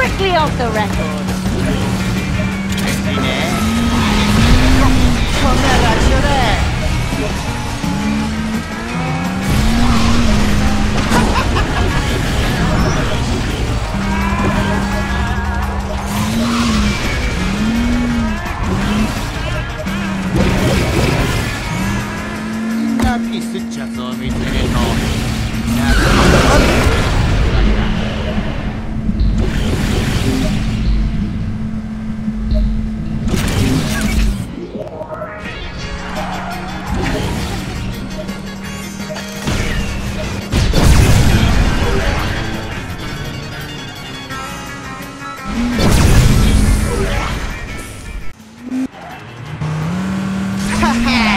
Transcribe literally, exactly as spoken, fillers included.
Strictly off the record. いいね。こんな楽勝だ。ナピスっちゃつを見つけるの。Ha ha!